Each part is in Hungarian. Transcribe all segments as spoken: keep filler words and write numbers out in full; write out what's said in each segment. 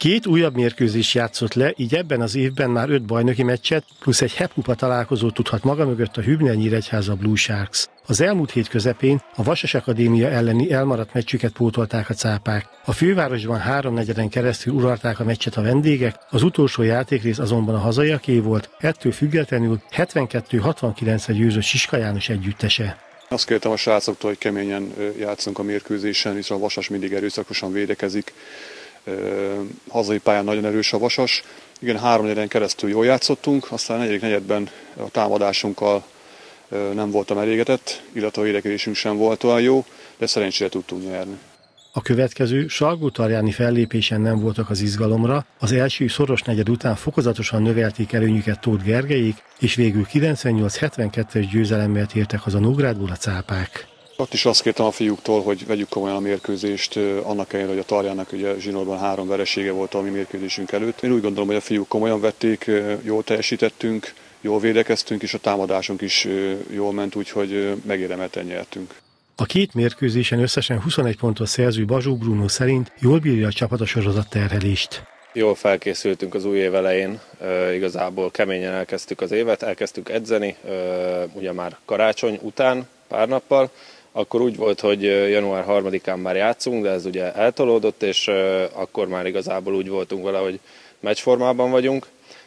Két újabb mérkőzés játszott le, így ebben az évben már öt bajnoki meccset, plusz egy hepkupa találkozót tudhat maga mögött a Hübner-Nyíregyháza Blue Sharks. Az elmúlt hét közepén a Vasas Akadémia elleni elmaradt meccsüket pótolták a cápák. A fővárosban háromnegyeden keresztül uralták a meccset a vendégek, az utolsó játékrész azonban a hazaiaké volt, ettől függetlenül hetvenkettő hatvankilencre győzött Siska János együttese. Azt kértem a srácoktól, hogy keményen játszunk a mérkőzésen, hiszen a Vasas mindig erőszakosan védekezik. Hazai pályán nagyon erős a Vasas. Igen, háromnegyeden keresztül jól játszottunk, aztán a negyedik negyedben a támadásunkkal nem voltam elégedett, illetve a védekezésünk sem volt olyan jó, de szerencsére tudtunk nyerni. A következő Salgótarjáni fellépésen nem voltak az izgalomra, az első szoros negyed után fokozatosan növelték előnyüket Tóth Gergelyék, és végül kilencvennyolc hetvenkettes győzelemmel tértek haza Nógrádból a cápák. Ott is azt kértem a fiúktól, hogy vegyük komolyan a mérkőzést, annak ellenére, hogy a Tarjának ugye zsinórban három veresége volt a mi mérkőzésünk előtt. Én úgy gondolom, hogy a fiúk komolyan vették, jól teljesítettünk, jól védekeztünk, és a támadásunk is jól ment, úgyhogy megérdemelten nyertünk. A két mérkőzésen összesen huszonegy pontot szerző Bazsó Bruno szerint jól bírja a csapat a sorozat terhelést. Jól felkészültünk az új év elején, e, igazából keményen elkezdtük az évet, elkezdtük edzeni, e, ugye már karácsony után pár nappal, akkor úgy volt, hogy január harmadikán már játszunk, de ez ugye eltolódott, és e, akkor már igazából úgy voltunk vele, hogy meccsformában vagyunk.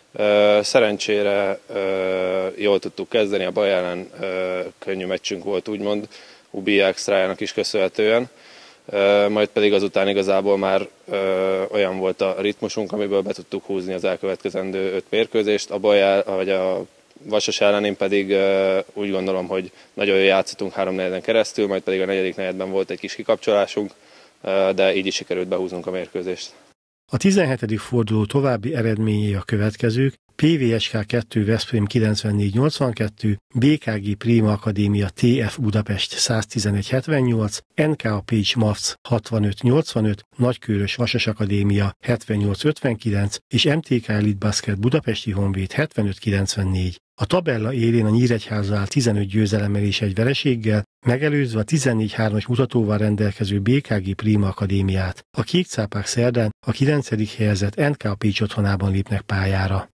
E, szerencsére e, jól tudtuk kezdeni, a Baj ellen e, könnyű meccsünk volt úgymond, Ubi extrájának is köszönhetően. Uh, majd pedig azután igazából már uh, olyan volt a ritmusunk, amiből be tudtuk húzni az elkövetkezendő öt mérkőzést. A Baj, vagy a Vasas ellenén pedig uh, úgy gondolom, hogy nagyon jól játszottunk három negyeden keresztül, majd pedig a negyedik negyedben volt egy kis kikapcsolásunk, uh, de így is sikerült behúznunk a mérkőzést. A tizenhetedik forduló további eredményei a következők: pé vé es ká kettő Veszprém kilencvennégy nyolcvankettő, bé ká gé Prima Akadémia té ef Budapest száztizenegy hetvennyolc, en ká Pécs MAFC hatvanöt nyolcvanöt, Nagykőrös Vasas Akadémia hetvennyolc ötvenkilenc és em té ká Elite Basket Budapesti Honvéd hetvenöt kilencvennégy. A tabella élén a Nyíregyháza áll tizenöt győzelemmel és egy vereséggel, megelőzve a tizennégy hármas mutatóval rendelkező bé ká gé Prima Akadémiát. A kékcápák szerdán a kilencedik helyezett en ká Pécs otthonában lépnek pályára.